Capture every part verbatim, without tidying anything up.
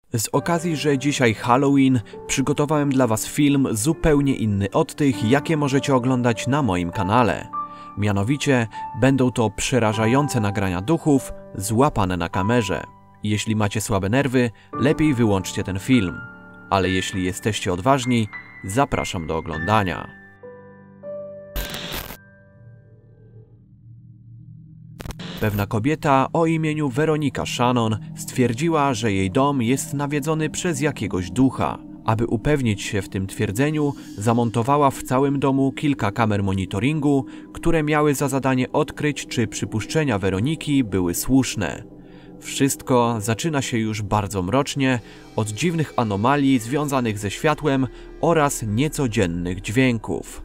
Z okazji, że dzisiaj Halloween, przygotowałem dla Was film zupełnie inny od tych, jakie możecie oglądać na moim kanale. Mianowicie, będą to przerażające nagrania duchów złapane na kamerze. Jeśli macie słabe nerwy, lepiej wyłączcie ten film. Ale jeśli jesteście odważni, zapraszam do oglądania. Pewna kobieta o imieniu Weronika Shannon stwierdziła, że jej dom jest nawiedzony przez jakiegoś ducha. Aby upewnić się w tym twierdzeniu, zamontowała w całym domu kilka kamer monitoringu, które miały za zadanie odkryć, czy przypuszczenia Weroniki były słuszne. Wszystko zaczyna się już bardzo mrocznie, od dziwnych anomalii związanych ze światłem oraz niecodziennych dźwięków.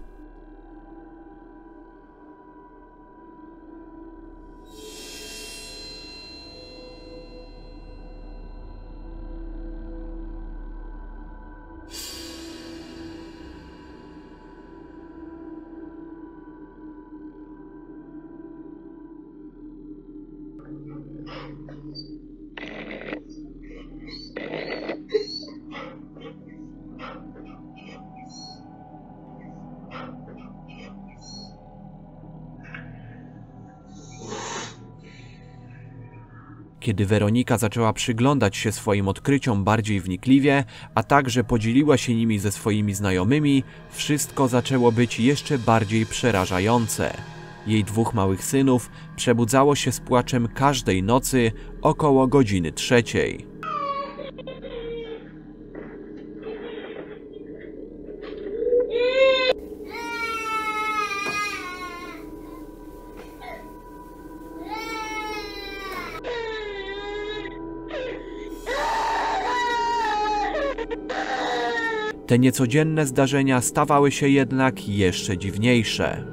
Kiedy Weronika zaczęła przyglądać się swoim odkryciom bardziej wnikliwie, a także podzieliła się nimi ze swoimi znajomymi, wszystko zaczęło być jeszcze bardziej przerażające. Jej dwóch małych synów przebudzało się z płaczem każdej nocy około godziny trzeciej. Te niecodzienne zdarzenia stawały się jednak jeszcze dziwniejsze.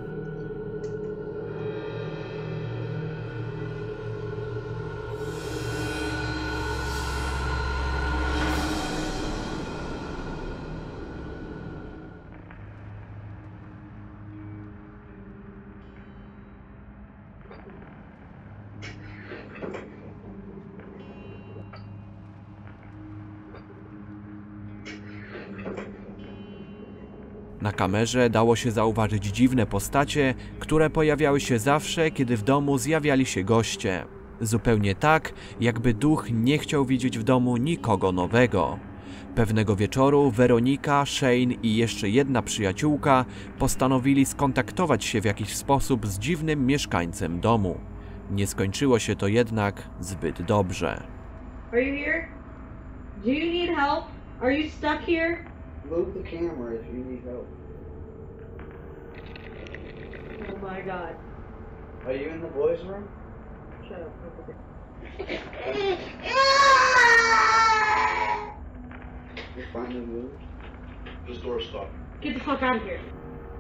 Na kamerze dało się zauważyć dziwne postacie, które pojawiały się zawsze, kiedy w domu zjawiali się goście. Zupełnie tak, jakby duch nie chciał widzieć w domu nikogo nowego. Pewnego wieczoru Weronika, Shane i jeszcze jedna przyjaciółka postanowili skontaktować się w jakiś sposób z dziwnym mieszkańcem domu. Nie skończyło się to jednak zbyt dobrze. Are you here? Do you need help? Are you stuck here? Move the camera if you need help. Oh my god. Are you in the boys' room? Shut up. You finally moved? This door's stuck. Get the fuck out of here.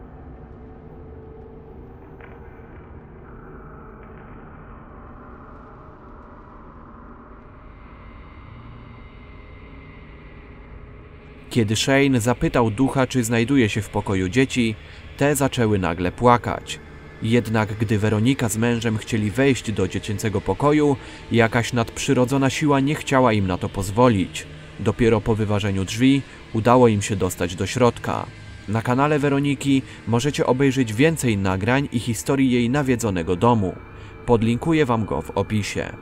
Kiedy Shane zapytał ducha, czy znajduje się w pokoju dzieci, te zaczęły nagle płakać. Jednak gdy Weronika z mężem chcieli wejść do dziecięcego pokoju, jakaś nadprzyrodzona siła nie chciała im na to pozwolić. Dopiero po wyważeniu drzwi udało im się dostać do środka. Na kanale Weroniki możecie obejrzeć więcej nagrań i historii jej nawiedzonego domu. Podlinkuję Wam go w opisie.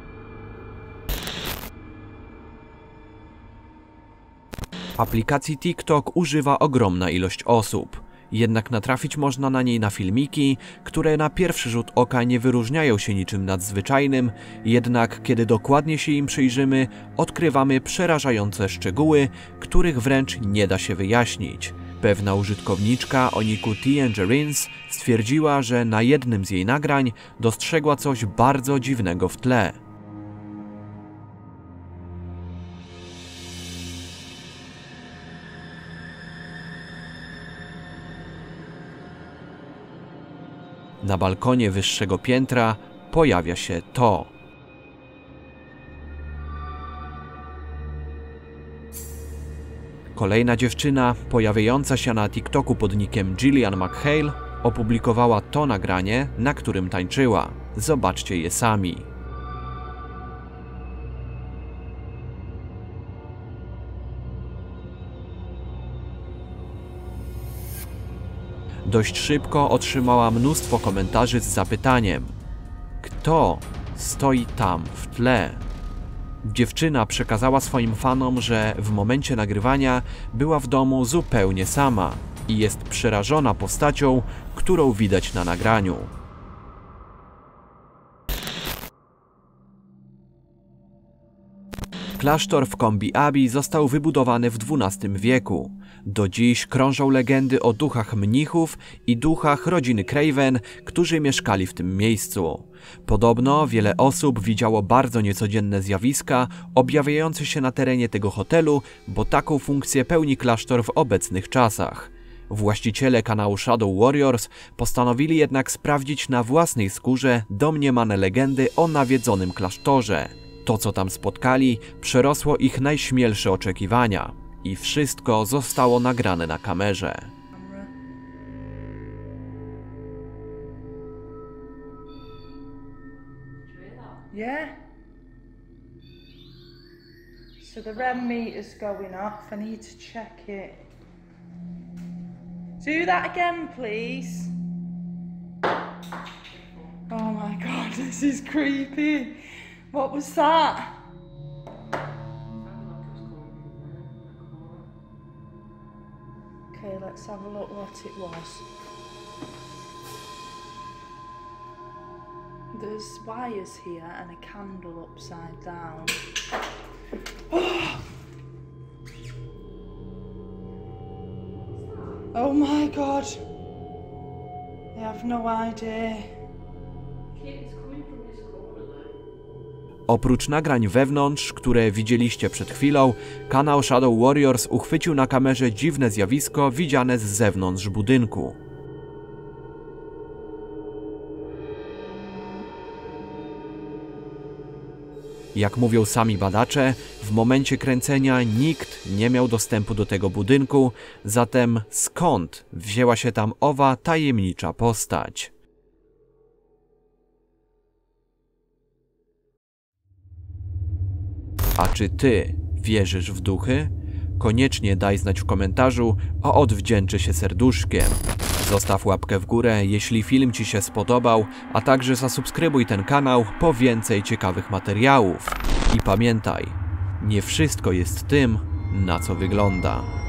Aplikacji TikTok używa ogromna ilość osób. Jednak natrafić można na niej na filmiki, które na pierwszy rzut oka nie wyróżniają się niczym nadzwyczajnym, jednak kiedy dokładnie się im przyjrzymy, odkrywamy przerażające szczegóły, których wręcz nie da się wyjaśnić. Pewna użytkowniczka o niku Tangerines stwierdziła, że na jednym z jej nagrań dostrzegła coś bardzo dziwnego w tle. Na balkonie wyższego piętra pojawia się to. Kolejna dziewczyna, pojawiająca się na TikToku pod nickiem Gillian McHale, opublikowała to nagranie, na którym tańczyła. Zobaczcie je sami. dość szybko otrzymała mnóstwo komentarzy z zapytaniem: kto stoi tam w tle? Dziewczyna przekazała swoim fanom, że w momencie nagrywania była w domu zupełnie sama i jest przerażona postacią, którą widać na nagraniu. Klasztor w Combe Abbey został wybudowany w dwunastym wieku. Do dziś krążą legendy o duchach mnichów i duchach rodziny Craven, którzy mieszkali w tym miejscu. Podobno wiele osób widziało bardzo niecodzienne zjawiska objawiające się na terenie tego hotelu, bo taką funkcję pełni klasztor w obecnych czasach. Właściciele kanału Shadow Warriors postanowili jednak sprawdzić na własnej skórze domniemane legendy o nawiedzonym klasztorze. To, co tam spotkali, przerosło ich najśmielsze oczekiwania i wszystko zostało nagrane na kamerze. Yeah. So the R E M meter's going off. I need to check it. Do that again, please. Oh my god, this is creepy. What was that? Okay, let's have a look what it was. There's wires here and a candle upside down. Oh my god. I have no idea. Oprócz nagrań wewnątrz, które widzieliście przed chwilą, kanał Shadow Warriors uchwycił na kamerze dziwne zjawisko widziane z zewnątrz budynku. Jak mówią sami badacze, w momencie kręcenia nikt nie miał dostępu do tego budynku, zatem skąd wzięła się tam owa tajemnicza postać? A czy ty wierzysz w duchy? Koniecznie daj znać w komentarzu, a odwdzięczę się serduszkiem. Zostaw łapkę w górę, jeśli film ci się spodobał, a także zasubskrybuj ten kanał po więcej ciekawych materiałów. I pamiętaj, nie wszystko jest tym, na co wygląda.